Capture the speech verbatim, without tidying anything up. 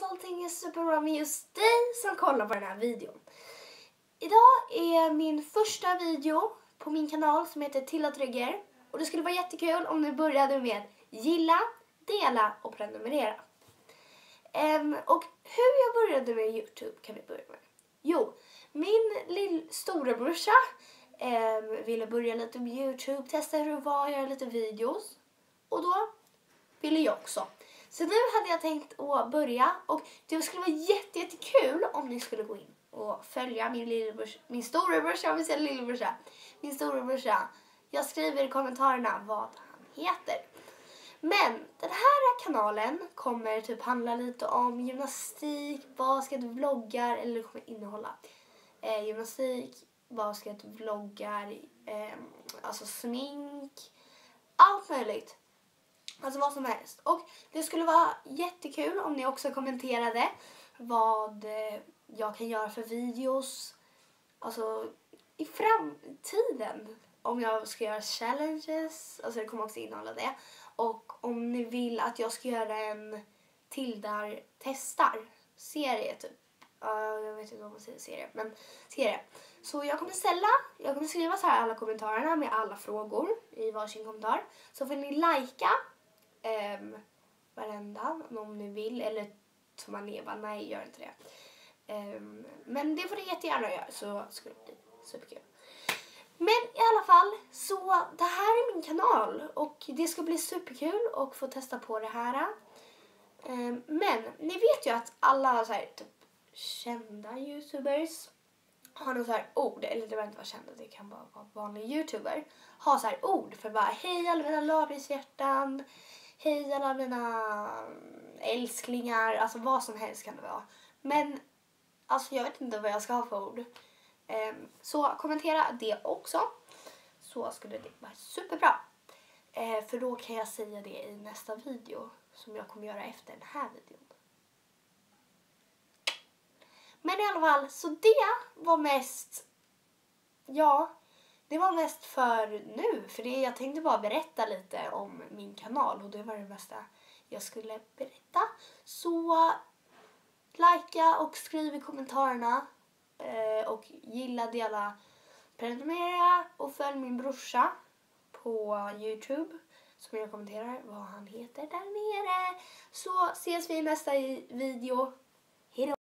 hoppas allting är superbra med just dig som kollar på den här videon. Idag är min första video på min kanal som heter Tilla Trygger. Och det skulle vara jättekul om du började med gilla, dela och prenumerera. Um, och hur jag började med YouTube kan vi börja med. Jo, min lill storebrorsa um, ville börja lite med YouTube, testa hur det var, göra lite videos. Och då ville jag också. Så nu hade jag tänkt att börja, och det skulle vara jätte, jättekul om ni skulle gå in och följa min lillebrorsa, min storebrorsa, om vi säger lillebrorsa, min storebrorsa. Jag skriver i kommentarerna vad han heter. Men den här kanalen kommer typ handla lite om gymnastik, basket, vloggar, eller det kommer innehålla eh, gymnastik, basket, vloggar, eh, alltså smink, allt möjligt. Alltså vad som helst. Och det skulle vara jättekul om ni också kommenterade vad eh, jag kan göra för videos. Alltså i framtiden. Om jag ska göra challenges. Alltså det kommer också innehålla det. Och om ni vill att jag ska göra en Tildar testar serie typ. Uh, jag vet inte om man säger serie. Men serie. Så jag kommer ställa. Jag kommer skriva så här alla kommentarerna med alla frågor i varsin kommentar. Så får ni likea. Um, varenda om ni vill, eller som man lever, nej gör inte det. Um, men det får ni jättegärna göra, så skulle det bli superkul. Men i alla fall, så det här är min kanal och det ska bli superkul att få testa på det här. Um, men ni vet ju att alla så här, typ, kända youtubers har någon så här ord, eller det behöver inte vara kända, det kan bara vara vanliga youtuber, har så här ord för bara hej alla mina lakrishjärtan, hej alla mina älsklingar, alltså vad som helst kan det vara. Men alltså jag vet inte vad jag ska ha för ord. Um, så kommentera det också. Så skulle det vara superbra. Uh, för då kan jag säga det i nästa video som jag kommer göra efter den här videon. Men i alla fall, så det var mest, ja, det var mest för nu. För det, jag tänkte bara berätta lite om min kanal. Och det var det bästa jag skulle berätta. Så likea och skriv i kommentarerna. Eh, och gilla, dela, prenumerera. Och följ min brorsa på YouTube. Som jag kommenterar vad han heter där nere. Så ses vi i nästa video. Hejdå!